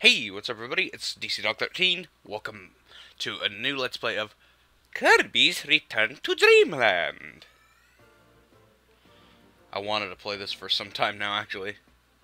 Hey, what's up everybody? It's DC Dog 13. Welcome to a new Let's Play of Kirby's Return to Dreamland. I wanted to play this for some time now, actually.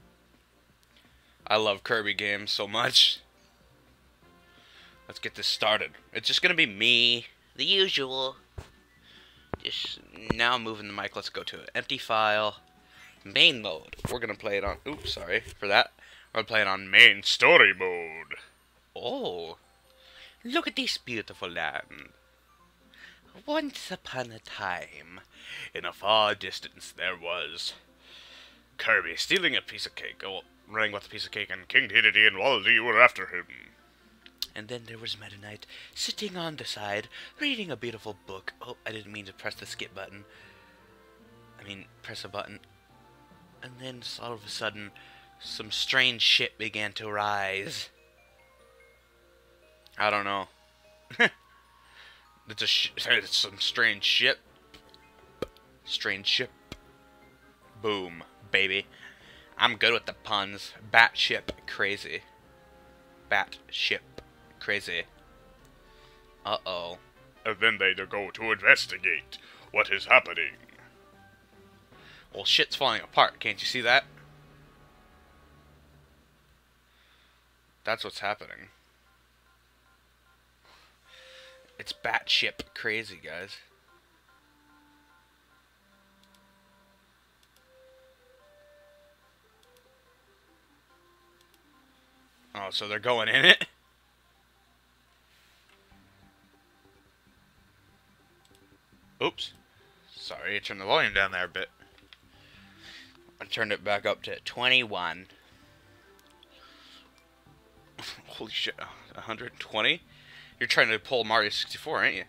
I love Kirby games so much. Let's get this started. It's just gonna be me, the usual. Just now moving the mic, let's go to it. Empty file, main mode. We're gonna play it on, oops, sorry for that. We're playing on main story mode. Oh, look at this beautiful land. Once upon a time, in a far distance, there was Kirby stealing a piece of cake, running with a piece of cake, and King Dedede and Waluigi were after him. And then there was Meta Knight sitting on the side, reading a beautiful book. Oh, I didn't mean to press the skip button. Press a button. And then, all of a sudden, some strange shit began to rise. I don't know. It's some strange ship. Strange ship. Boom, baby. I'm good with the puns. Batship crazy. Batship crazy. Uh-oh. And then they go to investigate what is happening. Well, shit's falling apart. Can't you see that? That's what's happening. It's batship crazy, guys. Oh, so they're going in it? Oops. Sorry, I turned the volume down there a bit. I turned it back up to 21. Holy shit, 120? You're trying to pull Mario 64, aren't you?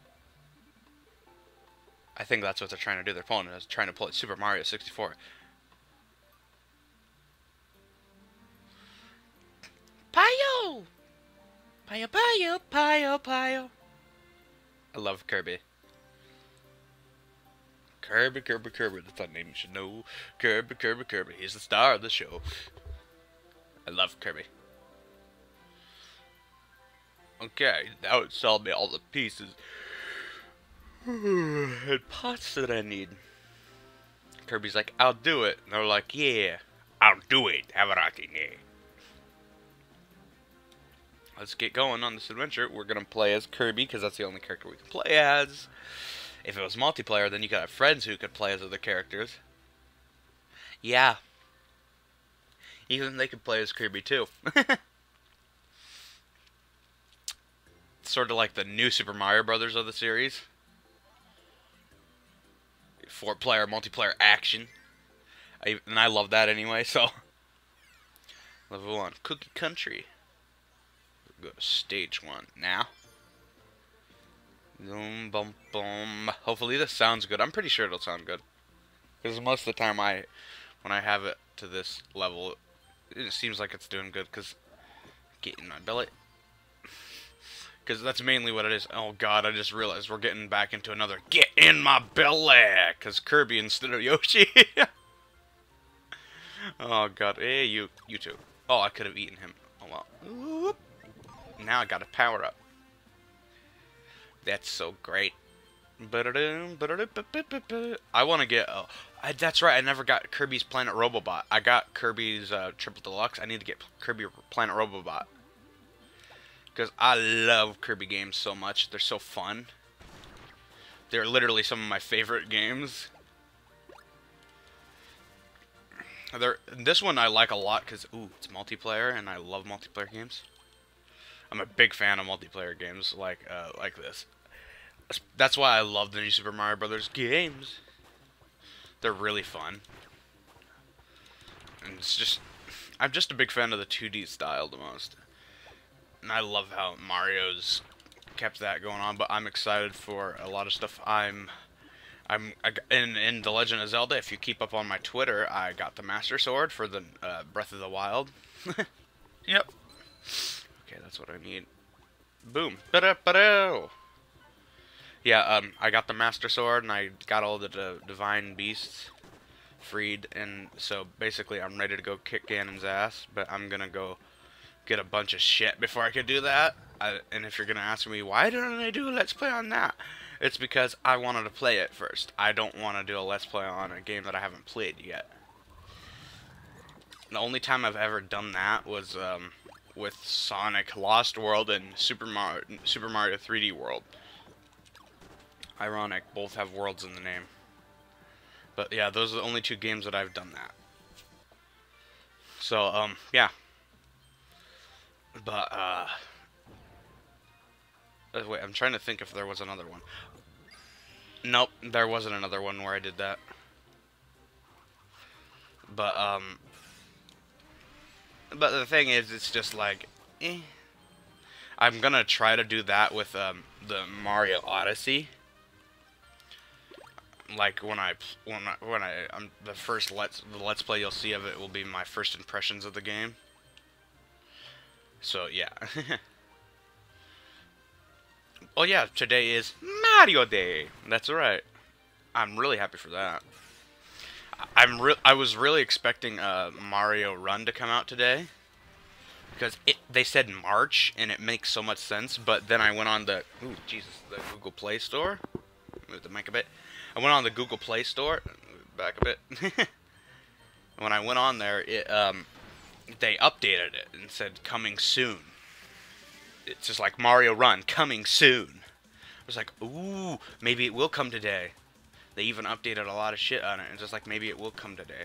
I think that's what they're trying to do. They're trying to pull it Super Mario 64. Pio! Pio, Pio, Pio, Pio. I love Kirby. Kirby, Kirby, Kirby, the fun name you should know. Kirby, Kirby, Kirby, he's the star of the show. I love Kirby. Okay, now it's telling me all the pieces and pots that I need. Kirby's like, I'll do it. And they're like, yeah, I'll do it. Have a rocking day. Let's get going on this adventure. We're going to play as Kirby, because that's the only character we can play as. If it was multiplayer, then you could have friends who could play as other characters. Yeah. Even they could play as Kirby, too. Sort of like the new Super Mario Brothers of the series. 4-player, multiplayer action. And I love that anyway, so. Level 1, Cookie Country. We'll go to stage 1 now. Boom, boom, boom. Hopefully this sounds good. I'm pretty sure it'll sound good. Because most of the time when I have it to this level, it seems like it's doing good, because getting my belly. Because that's mainly what it is. Oh god, I just realized we're getting back into another get in my belly! Because Kirby instead of Yoshi. Oh god, hey, you two. Oh, I could have eaten him. Oh well. Whoop. Now I got a power up. That's so great. I want to get... that's right, I never got Kirby's Planet Robobot. I got Kirby's Triple Deluxe. I need to get Kirby Planet Robobot. Because I love Kirby games so much. They're so fun. They're literally some of my favorite games. This one I like a lot because, ooh, it's multiplayer, and I love multiplayer games. I'm a big fan of multiplayer games like this. That's why I love the new Super Mario Brothers games. They're really fun. And it's just... I'm just a big fan of the 2D style the most. And I love how Mario's kept that going on, but I'm excited for a lot of stuff. In The Legend of Zelda, if you keep up on my Twitter, I got the Master Sword for the Breath of the Wild. Yep. Okay, that's what I need. Boom. Ba-da-ba-do! Yeah, I got the Master Sword, and I got all the Divine Beasts freed, and so basically I'm ready to go kick Ganon's ass, but I'm gonna go get a bunch of shit before I could do that. And if you're gonna ask me why didn't I do a Let's Play on that, it's because I wanted to play it first. I don't want to do a Let's Play on a game that I haven't played yet. The only time I've ever done that was with Sonic Lost World and Super Mario 3D World. Ironic, both have worlds in the name. But yeah, those are the only two games that I've done that. So, yeah. But, wait, I'm trying to think if there was another one. Nope, there wasn't another one where I did that. But the thing is, it's just like, eh. I'm gonna try to do that with, the Mario Odyssey. Like the first Let's Play you'll see of it will be my first impressions of the game. So yeah. Oh yeah, today is Mario Day. That's right. I'm really happy for that. I was really expecting Mario Run to come out today because they said March and it makes so much sense. But then I went on the the Google Play Store. Move the mic a bit. I went on the Google Play Store, back a bit. When I went on there, they updated it and said coming soon. It's just like Mario Run, coming soon. I was like, ooh, maybe it will come today. They even updated a lot of shit on it, and just like maybe it will come today.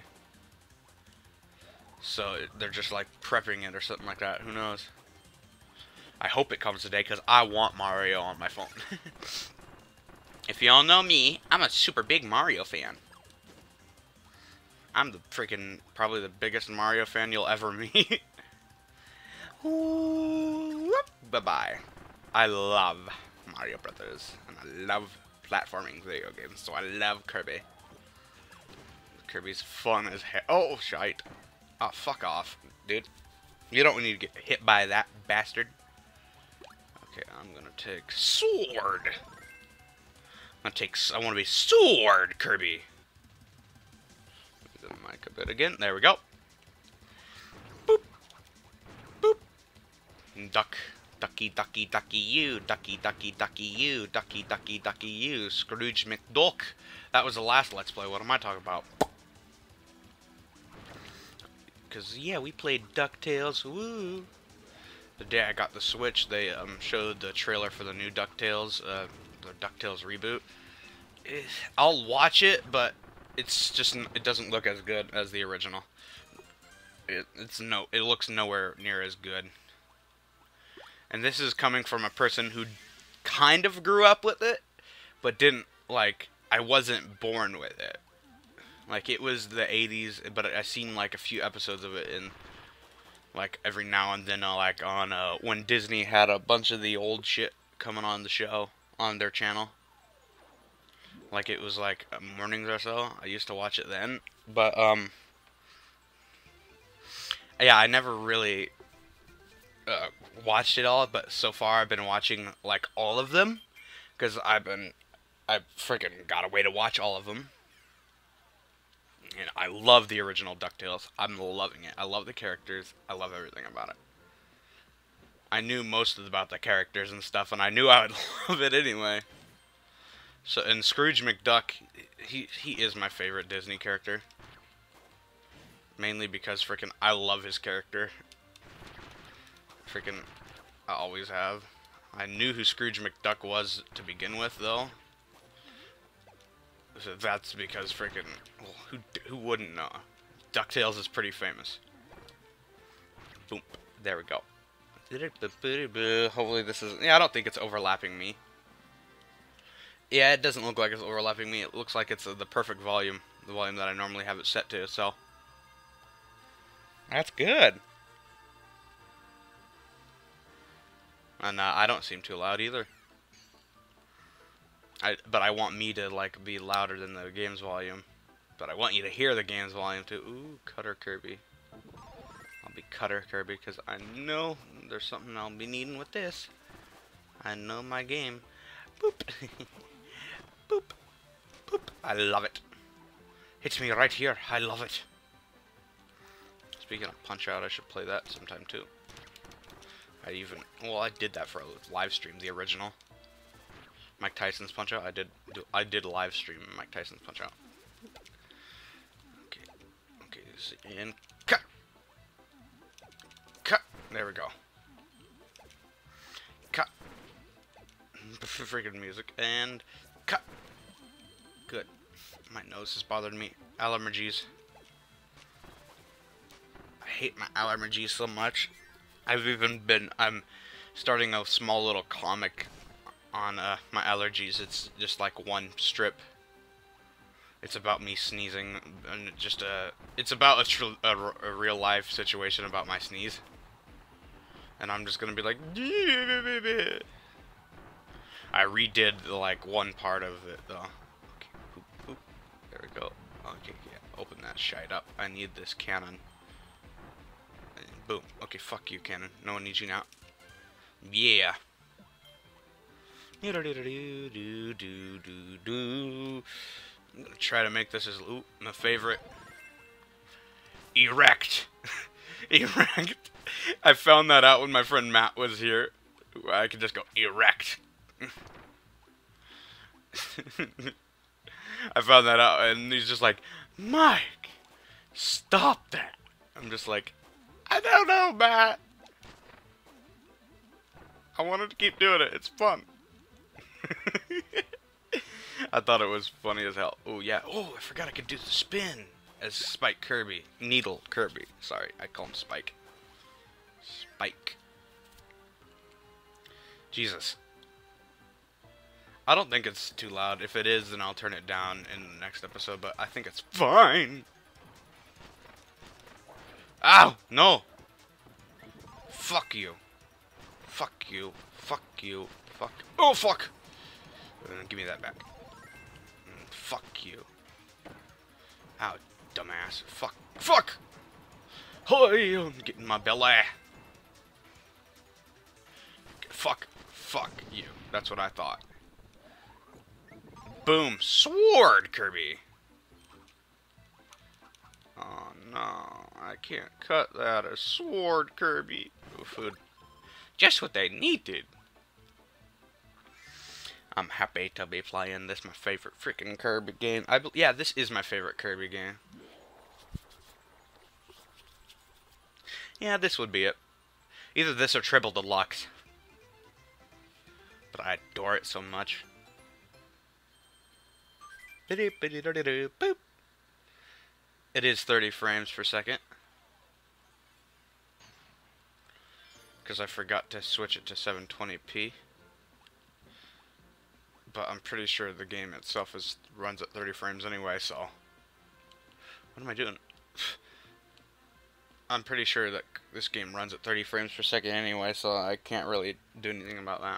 So they're just like prepping it or something like that. Who knows? I hope it comes today because I want Mario on my phone. If y'all know me, I'm a super big Mario fan. I'm the freaking, probably the biggest Mario fan you'll ever meet. Bye-bye. I love Mario Brothers, and I love platforming video games, so I love Kirby. Kirby's fun as hell. Oh, shite. Oh, fuck off, dude. You don't need to get hit by that bastard. Okay, I'm gonna take sword. I want to be Sword Kirby. The mic a bit again. There we go. Boop. Boop. Duck. Ducky, ducky, ducky, you. Ducky, ducky, ducky, you. Ducky, ducky, ducky, you. Scrooge McDuck. That was the last Let's Play. What am I talking about? Because, yeah, we played DuckTales. Woo. The day I got the Switch, they showed the trailer for the new DuckTales. The DuckTales reboot. I'll watch it, but it's just, it doesn't look as good as the original. It looks nowhere near as good. And this is coming from a person who kind of grew up with it, but didn't, like, I wasn't born with it. Like, it was the 80s, but I seen, like, a few episodes of it in, like, every now and then, like, on, when Disney had a bunch of the old shit coming on the show, on their channel. Like, it was, like, mornings or so. I used to watch it then. But, yeah, I never really watched it all, but so far I've been watching, like, all of them. Because I freaking got a way to watch all of them. And I love the original DuckTales. I'm loving it. I love the characters. I love everything about it. I knew most about the characters and stuff, and I knew I would love it anyway. So, and Scrooge McDuck, he is my favorite Disney character. Mainly because freaking I love his character. Freaking, I always have. I knew who Scrooge McDuck was to begin with, though. So that's because freaking, well, who wouldn't know? DuckTales is pretty famous. Boom. There we go. Hopefully this is, yeah, I don't think it's overlapping me. Yeah, it doesn't look like it's overlapping me. It looks like it's the perfect volume. The volume that I normally have it set to, so. That's good. And I don't seem too loud either. But I want me to, like, be louder than the game's volume. But I want you to hear the game's volume too. Ooh, Cutter Kirby. I'll be Cutter Kirby because I know there's something I'll be needing with this. I know my game. Boop. Boop. Boop. I love it. Hits me right here. I love it. Speaking of Punch Out, I should play that sometime too. Well, I did that for a live stream, the original Mike Tyson's Punch Out. I did a live stream Mike Tyson's Punch Out. Okay, and cut. There we go. Cut. Freaking music and cut. Good. My nose has bothered me. Allergies. I hate my allergies so much. I'm starting a small little comic on my allergies. It's just like one strip. It's about me sneezing, and it's about a real life situation about my sneeze. And I'm just gonna be like, I redid like one part of it though. Okay, oop. There we go. Okay, yeah, open that shite up. I need this cannon. And boom. Okay, fuck you, cannon. No one needs you now. Yeah. I'm gonna try to make this as my favorite. Erect. Erect. I found that out when my friend Matt was here. I could just go erect. I found that out, and he's just like, Mike, stop that. I'm just like, I don't know, Matt. I wanted to keep doing it. It's fun. I thought it was funny as hell. Oh, yeah. Oh, I forgot I could do the spin as Spike Kirby. Needle Kirby. Sorry, I call him Spike. Spike. Jesus. I don't think it's too loud. If it is, then I'll turn it down in the next episode, but I think it's fine. Ow! No! Fuck you. Fuck you. Fuck you. Fuck. Oh, fuck! Give me that back. Fuck you. Ow, dumbass. Fuck. Fuck! Hoy! I'm getting my belly. Fuck. Fuck you. That's what I thought. Boom. Sword, Kirby. Oh, no. I can't cut that. A sword, Kirby. Ooh, food. Just what they needed. I'm happy to be playing this. My favorite freaking Kirby game. Yeah, this is my favorite Kirby game. Yeah, this would be it. Either this or Triple Deluxe. But I adore it so much. Boop. It is 30 frames per second. Because I forgot to switch it to 720p. But I'm pretty sure the game itself runs at 30 frames anyway, so... What am I doing? I'm pretty sure that this game runs at 30 frames per second anyway, so I can't really do anything about that.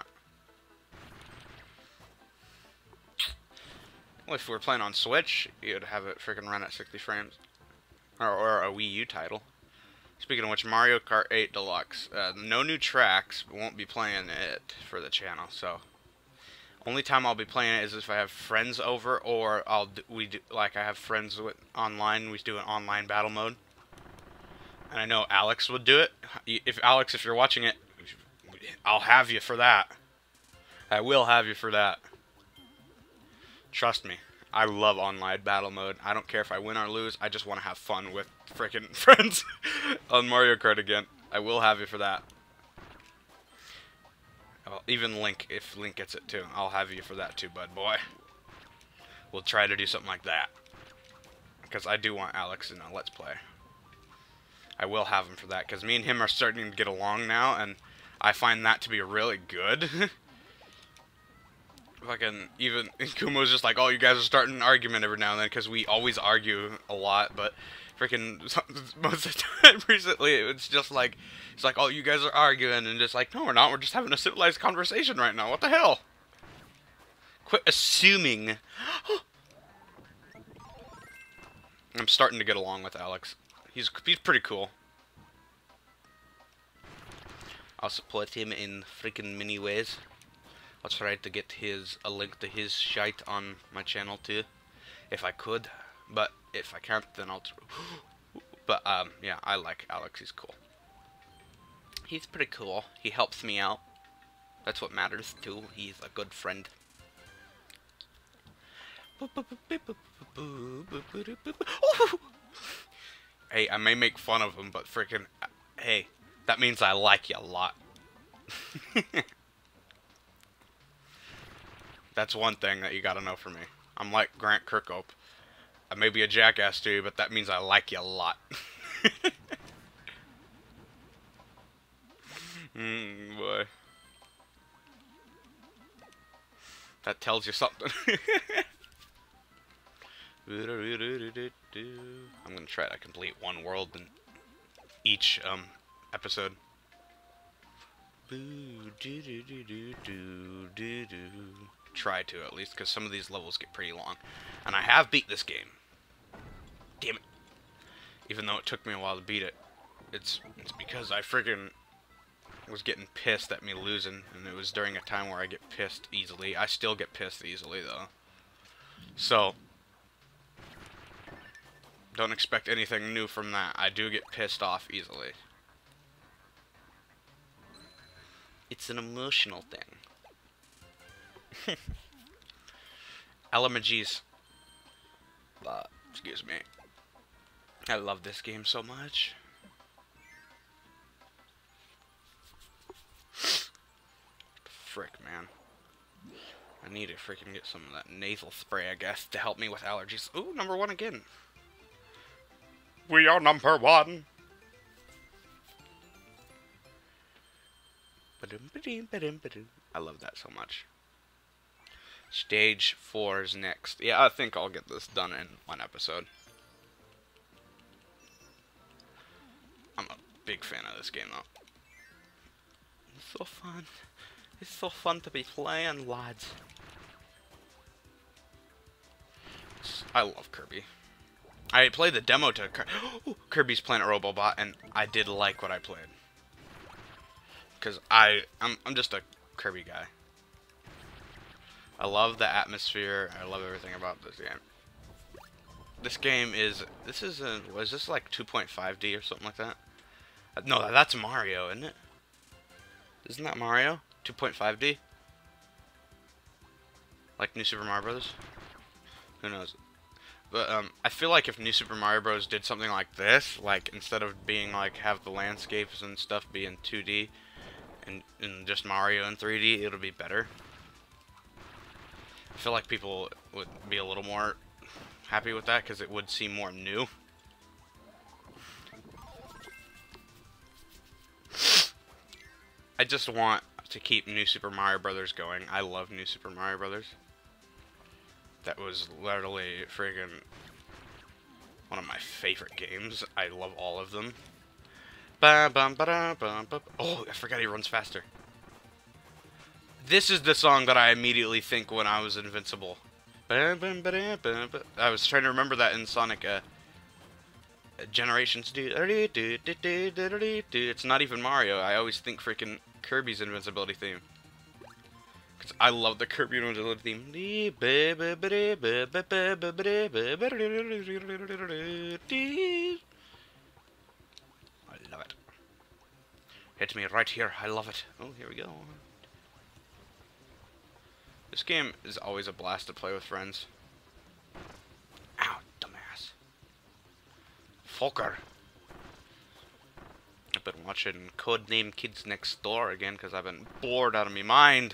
Well, if we were playing on Switch, you'd have it freaking run at 60 frames. Or a Wii U title. Speaking of which, Mario Kart 8 Deluxe. No new tracks, but won't be playing it for the channel, so... Only time I'll be playing it is if I have friends over, or like I have friends online. We do an online battle mode, and I know Alex would do it. Alex, if you're watching it, I'll have you for that. I will have you for that. Trust me, I love online battle mode. I don't care if I win or lose. I just want to have fun with freaking friends on Mario Kart again. I will have you for that. Well, even Link, if Link gets it too, I'll have you for that too, bud boy. We'll try to do something like that. Because I do want Alex in a Let's Play. I will have him for that, because me and him are starting to get along now, and I find that to be really good. Fucking, even Kumo's just like, oh, you guys are starting an argument every now and then, because we always argue a lot, but freaking most of the time recently, it's just like, it's like, oh, you guys are arguing, and just like, no, we're not, we're just having a civilized conversation right now, what the hell? Quit assuming. I'm starting to get along with Alex. He's pretty cool. I'll support him in freaking many ways. I'll try to get a link to his shite on my channel too, if I could. But if I can't, then I'll... But, yeah, I like Alex. He's cool. He's pretty cool. He helps me out. That's what matters, too. He's a good friend. Hey, I may make fun of him, but freaking... Hey, that means I like you a lot. That's one thing that you gotta know for me. I'm like Grant Kirkhope. I may be a jackass to you, but that means I like you a lot. Boy. That tells you something. I'm gonna try to complete one world in each episode. Try to, at least, because some of these levels get pretty long. And I have beat this game. Damn it. Even though it took me a while to beat it. It's because I friggin' was getting pissed at me losing, and it was during a time where I get pissed easily. I still get pissed easily, though. So, don't expect anything new from that. I do get pissed off easily. It's an emotional thing. Elemagis. Excuse me. I love this game so much. Frick, man. I need to freaking get some of that nasal spray, I guess, to help me with allergies. Ooh, #1 again. We are #1. I love that so much. Stage 4 is next. Yeah, I think I'll get this done in one episode. I'm a big fan of this game, though. It's so fun. It's so fun to be playing, lads. I love Kirby. I played the demo to Kirby's Planet Robobot, and I did like what I played. Because I'm just a Kirby guy. I love the atmosphere. I love everything about this game. This game is... Was this like 2.5D or something like that? No, that's Mario, isn't it? Isn't that Mario? 2.5D? Like New Super Mario Bros? Who knows? But I feel like if New Super Mario Bros did something like this, like instead of being like have the landscapes and stuff be in 2D and just Mario in 3D, it'll be better. I feel like people would be a little more happy with that because it would seem more new. I just want to keep New Super Mario Brothers going. I love New Super Mario Brothers. That was literally friggin' one of my favorite games. I love all of them. Oh, I forgot he runs faster. This is the song that I immediately think when I was invincible. I was trying to remember that in Sonic Generations. It's not even Mario. I always think freaking Kirby's invincibility theme. Because I love the Kirby invincibility theme. I love it. Hit me right here. I love it. Oh, here we go. This game is always a blast to play with friends. Ow, dumbass. Folker. I've been watching Codename Kids Next Door again because I've been bored out of my mind.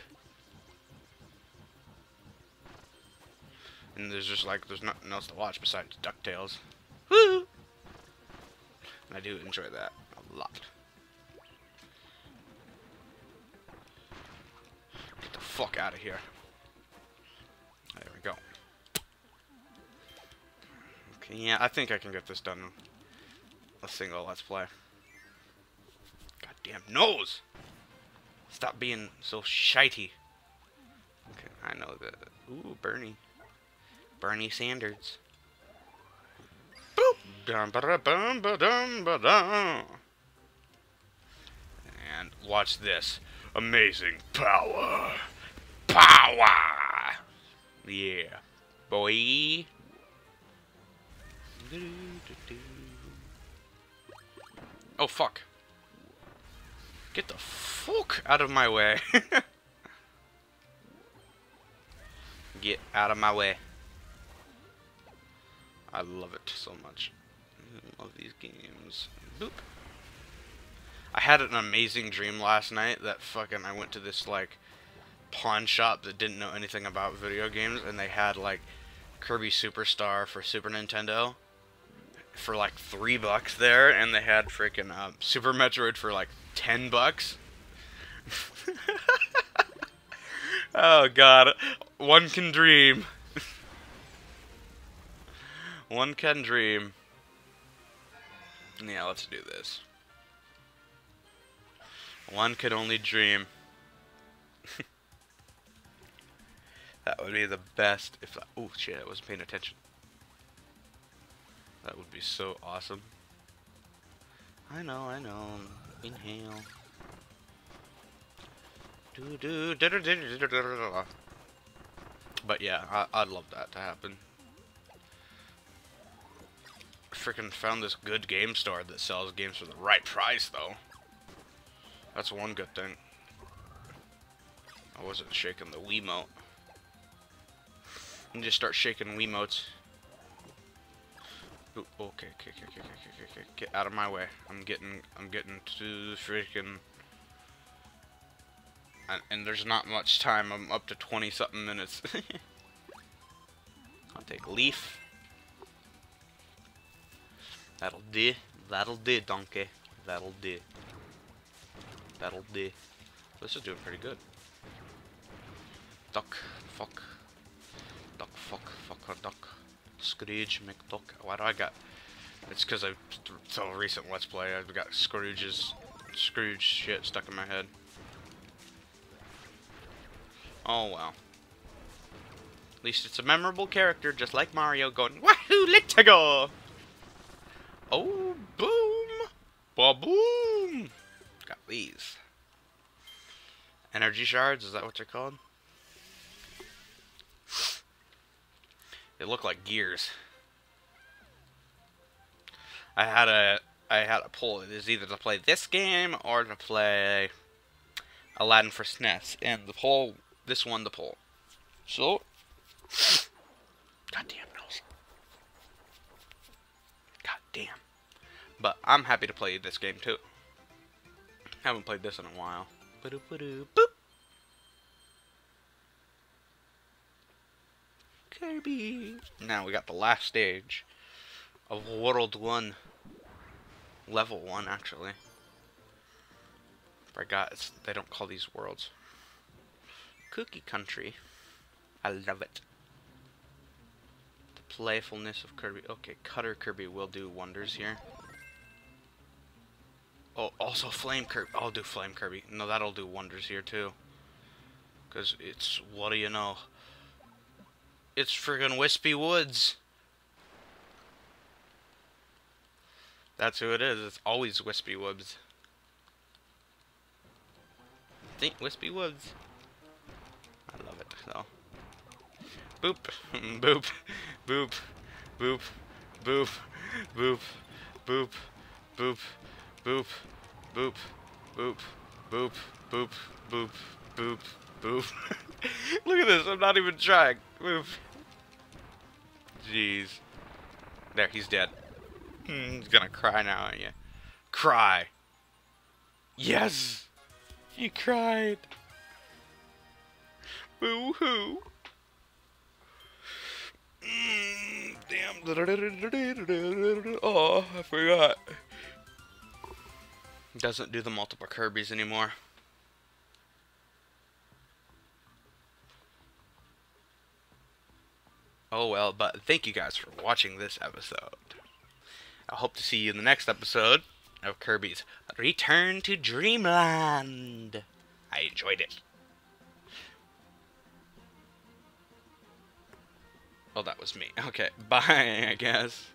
And there's nothing else to watch besides DuckTales. Woo! And I do enjoy that a lot. Get the fuck out of here. There we go. Okay, yeah, I think I can get this done in a single Let's Play. Goddamn nose! Stop being so shitey. Okay, I know that. Ooh, Bernie. Bernie Sanders. Boop! Dum ba da bum ba dum ba dum. And watch this. Amazing power. Power! Yeah. Boy. Oh, fuck. Get the fuck out of my way. Get out of my way. I love it so much. I love these games. Boop. I had an amazing dream last night that fucking I went to this like pawn shop that didn't know anything about video games, and they had like Kirby Superstar for Super Nintendo for like $3 there, and they had freaking Super Metroid for like $10. Oh god, one can dream. One can dream. Yeah, let's do this. One could only dream. That would be the best if I... Oh shit, I wasn't paying attention. That would be so awesome. I know. Inhale. But yeah, I'd love that to happen. Freaking found this good game store that sells games for the right price, though. That's one good thing. I wasn't shaking the Wiimote. And just start shaking Wiimotes. Ooh, okay. Get out of my way. I'm getting to the freaking... And there's not much time. I'm up to 20-something minutes. I'll take Leaf. That'll do. That'll do, donkey. That'll do. That'll do. This is doing pretty good. Duck. Fuck. Duck. Fuck. Duck. Scrooge. McDuck. Why do I got... It's because I... So recent Let's Play, I've got Scrooge shit stuck in my head. Oh well. At least it's a memorable character, just like Mario going, Wahoo, let's go! Oh, boom! Ba-boom! Got these. Energy shards, is that what they're called? They look like gears. I had a poll. It is either to play this game or to play Aladdin for SNES, and the poll, this won the poll. So, goddamn nose. Goddamn. But I'm happy to play this game too. Haven't played this in a while. Boop. Kirby. Now we got the last stage of World 1. Level 1, actually. Forgot, they don't call these worlds. Cookie Country. I love it. The playfulness of Kirby. Okay, Cutter Kirby will do wonders here. Oh, also Flame Kirby. I'll do Flame Kirby. No, that'll do wonders here too. Because it's, what do you know? It's friggin' Wispy Woods. That's who it is. It's always Wispy Woods. Think Wispy Woods. I love it, though. Boop. Boop. Boop. Boop. Boop. Boop. Boop. Boop. Boop. Boop. Boop. Boop. Boop. Boop. Boop. Boop. Look at this. I'm not even trying. Move. Jeez. There, he's dead. He's gonna cry now, aren't you? Cry. Yes! He cried. Boo-hoo. Damn. Oh, I forgot. Doesn't do the multiple Kirbys anymore. Oh well, but thank you guys for watching this episode. I hope to see you in the next episode of Kirby's Return to Dreamland. I enjoyed it. Oh, that was me. Okay, bye, I guess.